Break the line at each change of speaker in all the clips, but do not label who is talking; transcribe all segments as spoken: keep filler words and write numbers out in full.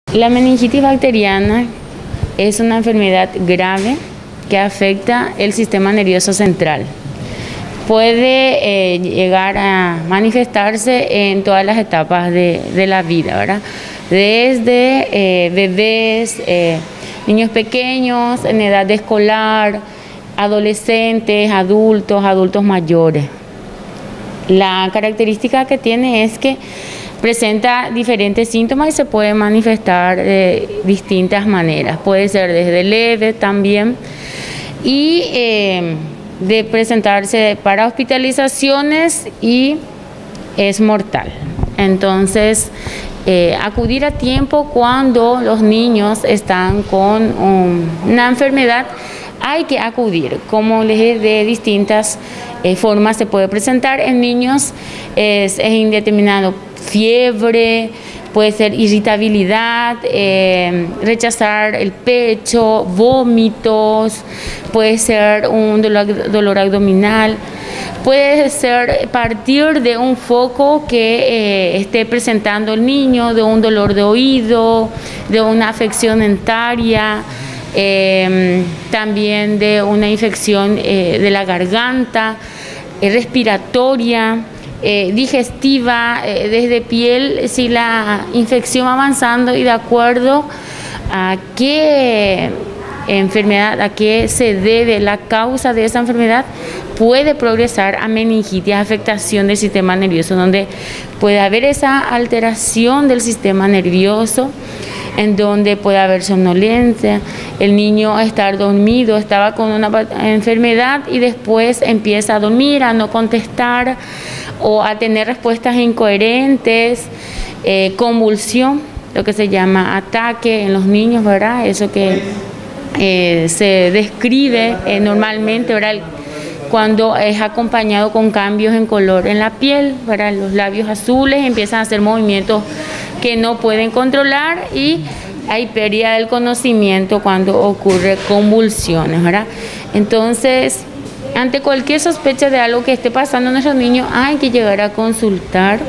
La meningitis bacteriana es una enfermedad grave que afecta el sistema nervioso central. Puede eh, llegar a manifestarse en todas las etapas de, de la vida, ¿verdad? Desde eh, bebés, eh, niños pequeños, en edad escolar, adolescentes, adultos, adultos mayores. La característica que tiene es que presenta diferentes síntomas y se puede manifestar de distintas maneras. Puede ser desde leve también y eh, de presentarse para hospitalizaciones y es mortal. Entonces, eh, acudir a tiempo cuando los niños están con um, una enfermedad, hay que acudir, como les dije, de distintas eh, formas se puede presentar. En niños es, es indeterminado fiebre, puede ser irritabilidad, eh, rechazar el pecho, vómitos, puede ser un dolor, dolor abdominal, puede ser partir de un foco que eh, esté presentando el niño, de un dolor de oído, de una afección dentaria, eh, también de una infección eh, de la garganta, eh, respiratoria, Eh, digestiva, eh, desde piel, si la infección va avanzando y de acuerdo a qué enfermedad, a qué se debe la causa de esa enfermedad, puede progresar a meningitis, afectación del sistema nervioso, donde puede haber esa alteración del sistema nervioso, en donde puede haber somnolencia, el niño estar dormido, estaba con una enfermedad y después empieza a dormir, a no contestar o a tener respuestas incoherentes, eh, convulsión, lo que se llama ataque en los niños, ¿verdad? Eso que eh, se describe eh, normalmente, ¿verdad? Cuando es acompañado con cambios en color en la piel, ¿verdad? Los labios azules empiezan a hacer movimientos que no pueden controlar y hay pérdida del conocimiento cuando ocurre convulsiones, ¿verdad? Entonces, ante cualquier sospecha de algo que esté pasando a nuestros niños, hay que llegar a consultar,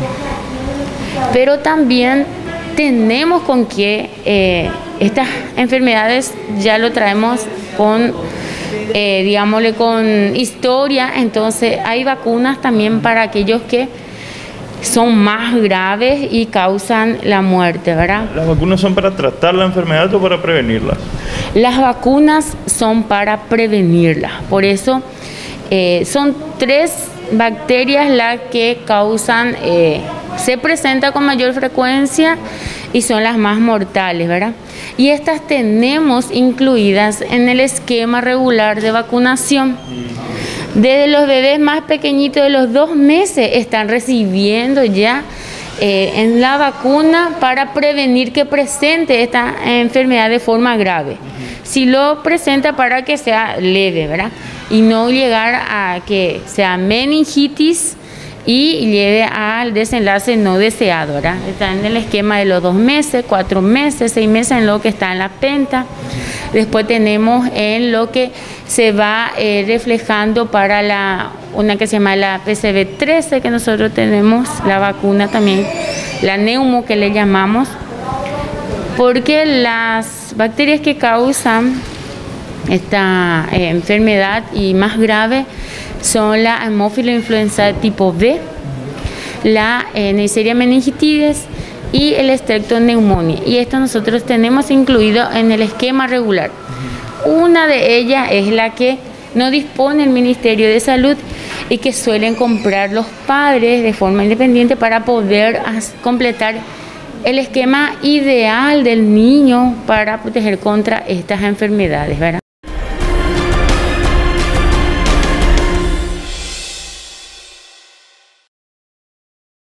pero también tenemos con que eh, estas enfermedades ya lo traemos con, eh, digámosle, con historia, entonces hay vacunas también para aquellos que son más graves y causan la muerte, ¿verdad?
¿Las vacunas son para tratar la enfermedad o para prevenirla?
Las vacunas son para prevenirla, por eso eh, son tres bacterias las que causan, eh, se presenta con mayor frecuencia y son las más mortales, ¿verdad? Y estas tenemos incluidas en el esquema regular de vacunación. Desde los bebés más pequeñitos de los dos meses están recibiendo ya eh, en la vacuna para prevenir que presente esta enfermedad de forma grave. Si lo presenta para que sea leve, ¿verdad? Y no llegar a que sea meningitis y lleve al desenlace no deseado, ¿verdad? Está en el esquema de los dos meses, cuatro meses, seis meses en lo que está en la penta. Después tenemos en lo que se va eh, reflejando para la, una que se llama la P C V trece, que nosotros tenemos, la vacuna también, la neumo que le llamamos, porque las bacterias que causan esta eh, enfermedad y más grave son la Haemophilus influenzae tipo B, la eh, Neisseria meningitidis y el Streptoneumoniae. Y esto nosotros tenemos incluido en el esquema regular. Una de ellas es la que no dispone el Ministerio de Salud y que suelen comprar los padres de forma independiente para poder completar el esquema ideal del niño para proteger contra estas enfermedades, ¿verdad?